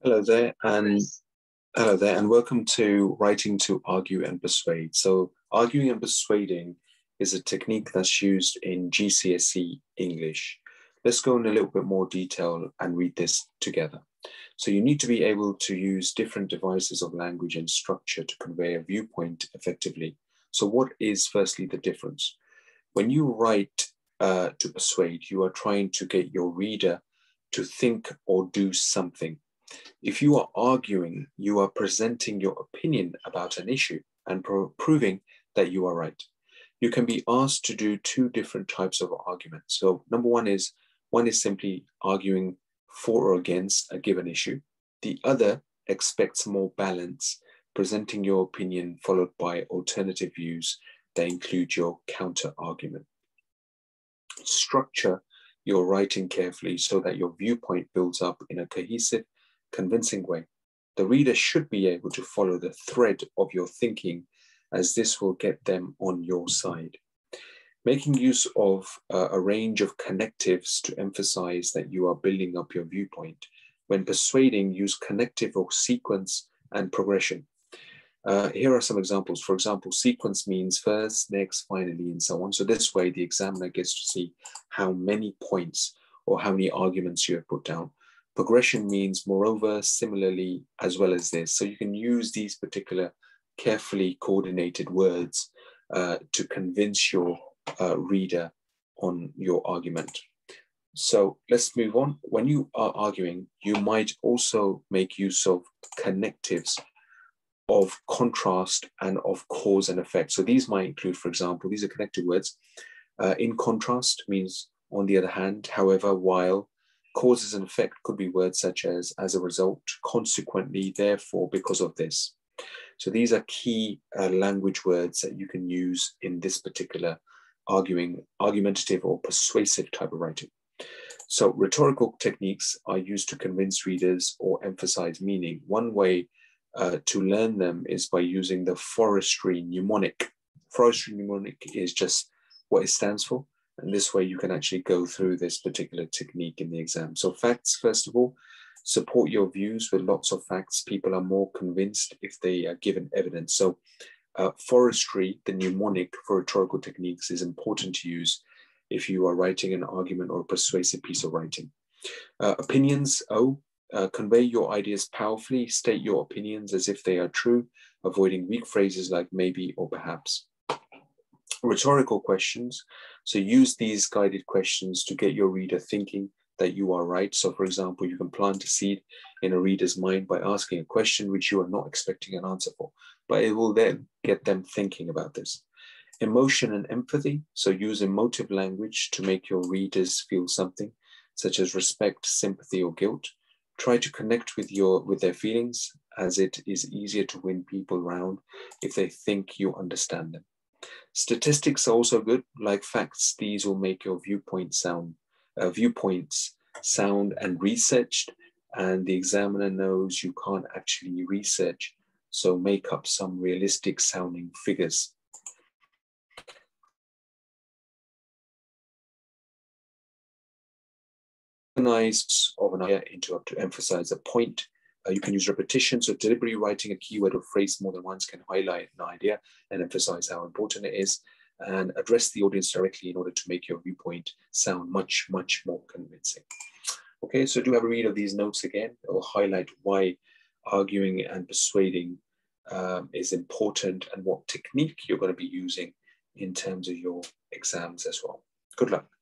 Hello there, and welcome to Writing to Argue and Persuade. So, arguing and persuading is a technique that's used in GCSE English. Let's go in a little bit more detail and read this together. So, you need to be able to use different devices of language and structure to convey a viewpoint effectively. So, what is firstly the difference? When you write to persuade, you are trying to get your reader to think or do something. If you are arguing, you are presenting your opinion about an issue and proving that you are right. You can be asked to do two different types of arguments. So number one is simply arguing for or against a given issue. The other expects more balance, presenting your opinion followed by alternative views that include your counter argument. Structure your writing carefully so that your viewpoint builds up in a cohesive, convincing way. The reader should be able to follow the thread of your thinking, as this will get them on your side. Making use of a range of connectives to emphasize that you are building up your viewpoint. When persuading, use connective or sequence and progression. Here are some examples. For example, sequence means first, next, finally, and so on. So this way, the examiner gets to see how many points or how many arguments you have put down. Progression means moreover, similarly, as well as this. So you can use these particular carefully coordinated words to convince your reader on your argument. So let's move on. When you are arguing, you might also make use of connectives of contrast and of cause and effect. So these might include, for example, these are connected words. In contrast means on the other hand, however, while. Causes and effect could be words such as a result, consequently, therefore, because of this. So these are key language words that you can use in this particular argumentative or persuasive type of writing. So rhetorical techniques are used to convince readers or emphasize meaning. One way to learn them is by using the forestry mnemonic. Forestry mnemonic is just what it stands for. And this way you can actually go through this particular technique in the exam. So facts, first of all, support your views with lots of facts. People are more convinced if they are given evidence. So forestry, the mnemonic for rhetorical techniques, is important to use if you are writing an argument or a persuasive piece of writing. Opinions, convey your ideas powerfully, state your opinions as if they are true, avoiding weak phrases like maybe or perhaps. Rhetorical questions, so use these guided questions to get your reader thinking that you are right. So for example, you can plant a seed in a reader's mind by asking a question which you are not expecting an answer for, but it will then get them thinking about this. Emotion and empathy, so use emotive language to make your readers feel something, such as respect, sympathy, or guilt. Try to connect with their feelings, as it is easier to win people around if they think you understand them. Statistics are also good, like facts. These will make your viewpoints sound and researched, and the examiner knows you can't actually research, so make up some realistic sounding figures. Organize of an idea to emphasize a point. You can use repetition, so deliberately writing a keyword or phrase more than once can highlight an idea and emphasize how important it is, and address the audience directly in order to make your viewpoint sound much, much more convincing. Okay, so do have a read of these notes again. It will highlight why arguing and persuading is important and what technique you're going to be using in terms of your exams as well. Good luck.